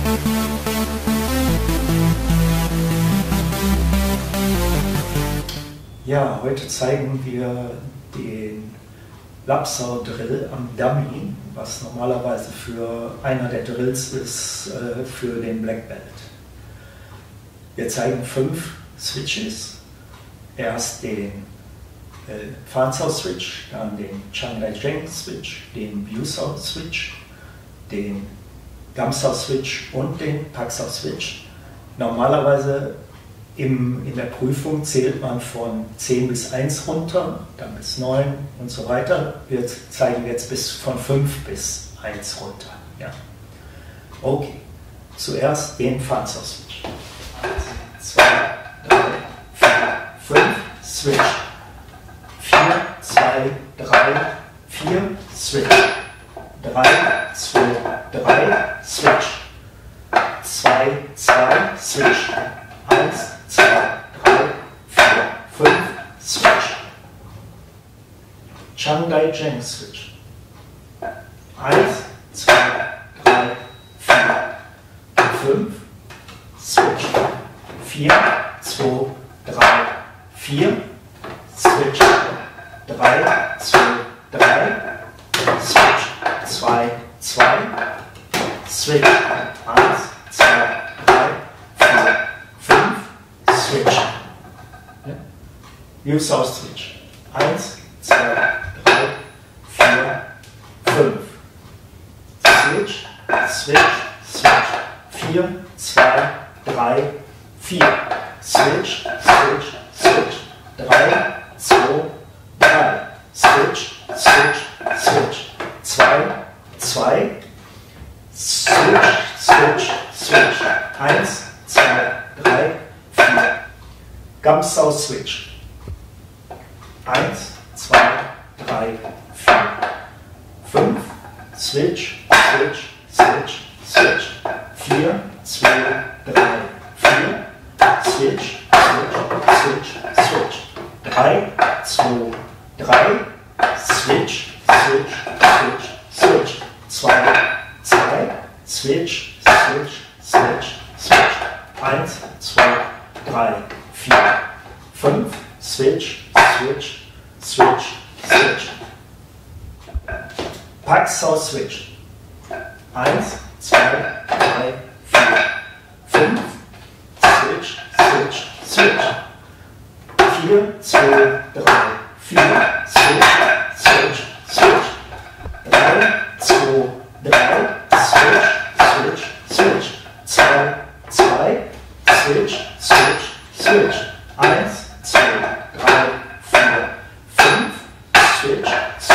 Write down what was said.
Ja, heute zeigen wir den Lop Sau Drill am Dummy, was normalerweise für einer der Drills ist für den Black Belt. Wir zeigen 5 Switches. Erst den Fan Sau Switch, dann den Chang Jeng Switch, den View Sau Switch, den Gam Sau Switch und den Pak Sau Switch. Normalerweise in der Prüfung zählt man von 10 bis 1 runter, dann bis 9 und so weiter. Wir zeigen jetzt von 5 bis 1 runter. Ja. Okay, zuerst den Fan Sau Switch. 1, 2, 3, 4, 5, Switch. 4, 2, 3, 4, Switch. 3, 2, 3, Switch. 2, 2, Switch. 1, 2, 3, 4, 5, Switch. Chang Jeng Switch. 1, 2, 3, 4, 5, Switch. 4, 2, 3, 4, Switch. 3, 2, 3, Switch. 2, 2, Switch. 1, 2, 3, 4, 5, Switch. View Sau Switch. 1, 2, 3, 4, 5. Switch, Switch, Switch. 4, 2, 3, 4. Switch, Switch, Switch. 3, 2, 3. Switch, Switch, Switch. 2, 2. Switch, Switch, Switch. 1, 2, 3, 4. Gam Sau Switch. 1, 2, 3, 4. 5. Switch, Switch, Switch, Switch. 4, 2, 3, 4. Switch, Switch, Switch, Switch. 3, 2, 3. Switch, Switch, Switch, Switch. 2, 2. Switch, Switch, Switch, Switch. 1, 2, 3, 4, 5. Switch, Switch, Switch, Switch. Pak Sau Switch. 1, 2, 3, 4, 5. Switch, Switch, Switch. 4, 2, 3, 4. Switch, Switch, Switch. 3, 2, 3. Switch, Switch, Switch. 2, 2. Switch, Switch, Switch. 1, 2, 3, 4, 5. Switch,